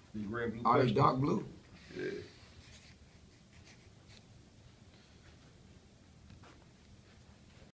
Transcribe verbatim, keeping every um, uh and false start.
The gray and blue. Are they questions. dark blue?